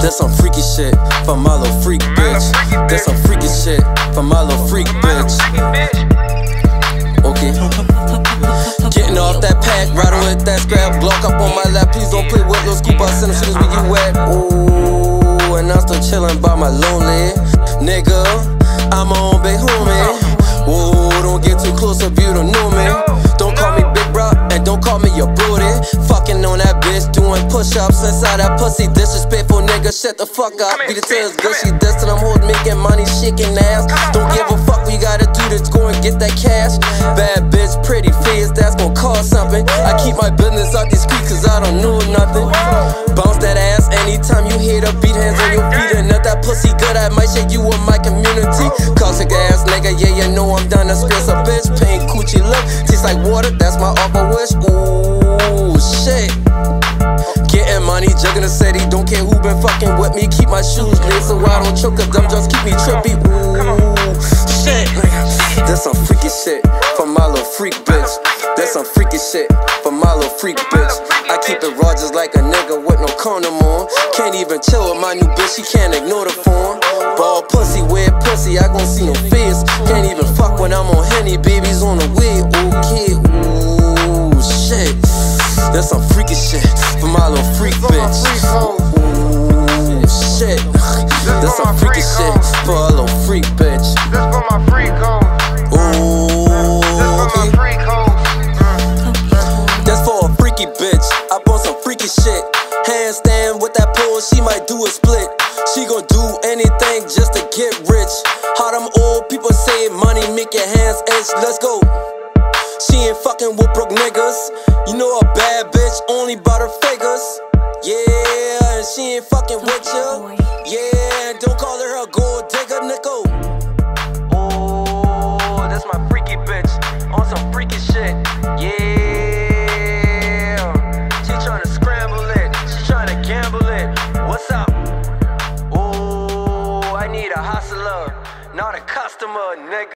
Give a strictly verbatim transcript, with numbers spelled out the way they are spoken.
That's some freaky shit for my little freak bitch. That's some freaky shit for my little freak bitch. Okay. Getting off that pack, riding with that scrap, block up on my lap. Please don't play with little scoop. I send them shit where you at. Ooh, and I'm still chillin' by my lonely nigga. I'm my own big homie. Ooh, don't get too close if you don't know me. Don't call me big bro, and don't call me your booty. Fucking on that bitch, doing push-ups inside that pussy. Disrespectful nigga, shut the fuck up. Beat it till it's good, she dustin', I'm hoes making money, shaking ass. Don't give a fuck what you gotta do to go and get that cash. Bad bitch, pretty face, that's gon' cost something. I keep my business out these streets cause I don't know nothing. Bounce that ass anytime you hear the beat, hands on your feet. And if that pussy good, I might shake you in my community. Caustic ass nigga, yeah, you know I'm done to spit a bitch. Pink coochie look, tastes like water, that's my upper wish. Ooh, shit. Getting money, jugging the city, don't care who been fucking with me. Keep my shoes lit so I don't choke, cause them just keep me trippy. Ooh, shit. That's some freaky shit for my little freak bitch. That's some freaky shit for my little freak bitch. I keep it raw just like a nigga with no condom on. Can't even chill with my new bitch, she can't ignore the phone. Ball pussy, weird pussy, I gon' see no face. Can't even fuck when I'm on Henny, babies on the way. Okay, ooh, shit. That's some freaky shit for my little freak bitch. Ooh, shit. That's some freaky shit for a little freak bitch. This for my freak hoe. Ooh, This for my freak hoe. that's for a freaky bitch. I bought some freaky shit. Handstand with that pole, she might do a split. She gon' do anything just to get rich. How them old people say money make your hands itch. Let's go. She ain't fucking with broke niggas. You know a bad bitch only bout her figures. Yeah, and she ain't fucking with you. Yeah, and don't call her a gold digger, nickel. Oh, that's my freaky bitch on some freaky shit. Yeah, she tryna scramble it, she tryna gamble it. What's up? Oh, I need a hustler, not a customer, nigga.